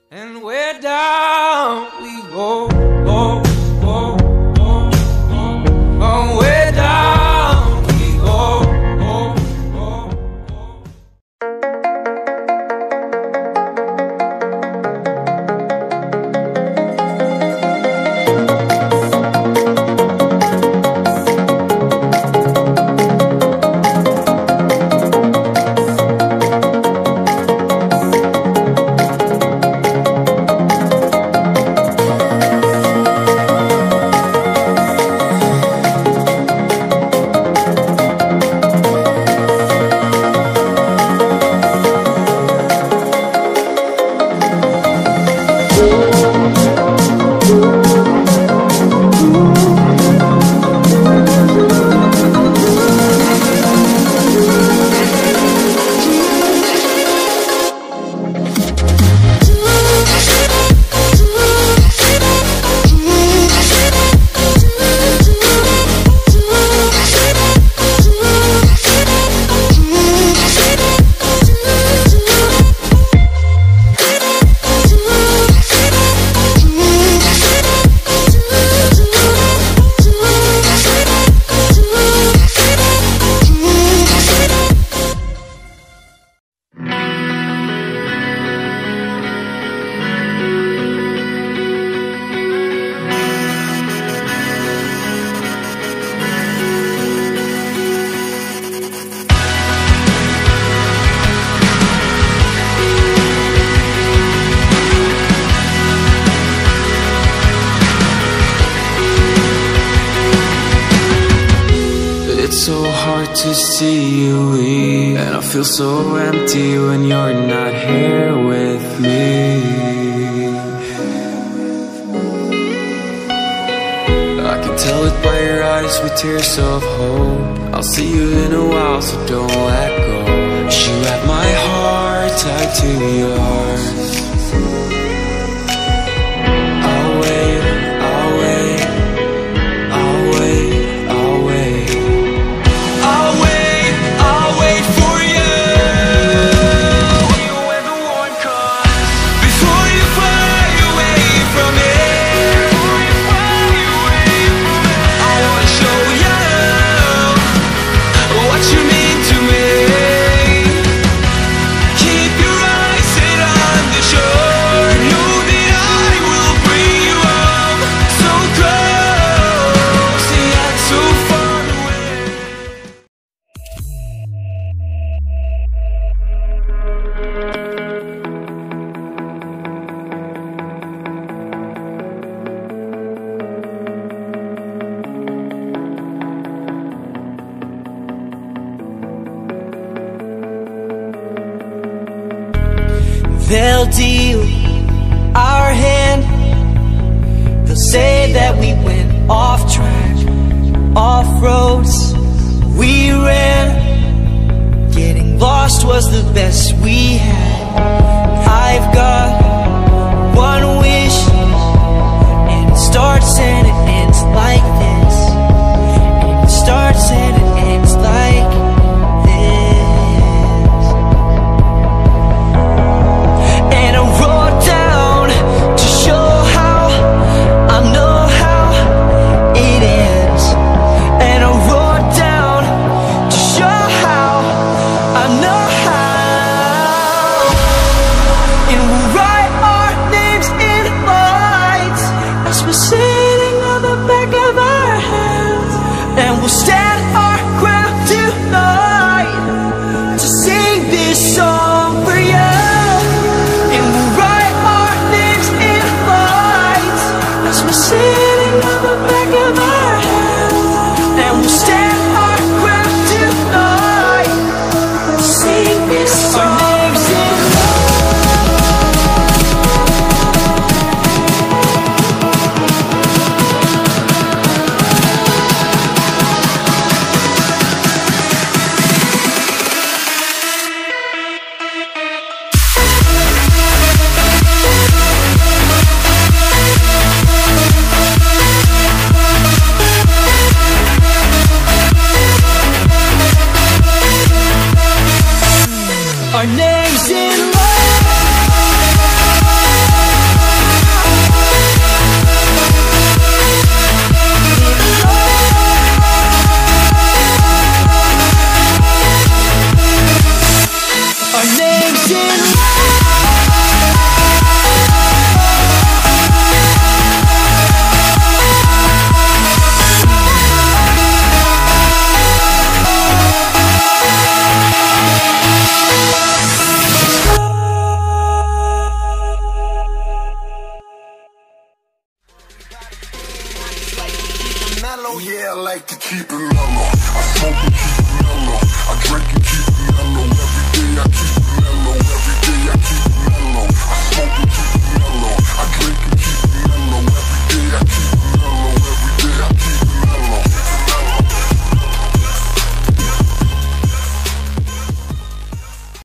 And we're down, we go, go, go, go, go. Oh, we're down, we go, go, go, go. So hard to see you leave, and I feel so empty when you're not here with me. I can tell it by your eyes with tears of hope. I'll see you in a while, so don't let go. You have my heart tied to yours. I'll wait, I'll wait, I'll wait, I'll wait. They'll deal our hand. They'll say that we went off track, off roads we ran. Getting lost was the best we had.